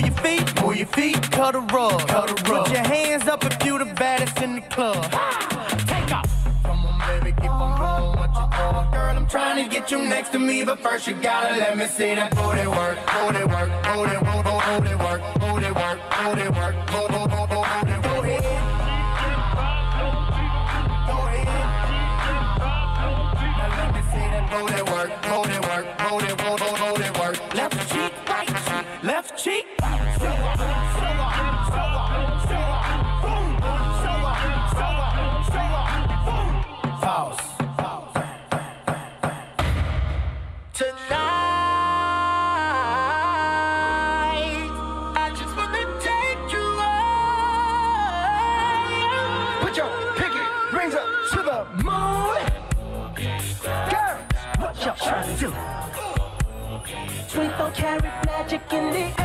move your feet, cut a rug, Put your hands up if you the baddest in the club. Take off. Come on, baby, keep on going. What you doing, girl? I'm trying to get you next to me, but first you gotta let me see that booty work, booty work, booty work, booty work, booty work, booty work, booty work, booty work. Go ahead. Go ahead. Now let me see that booty work, booty work, booty work, booty work. Left cheek, right cheek, left cheek. Trying to do 24 karat magic in the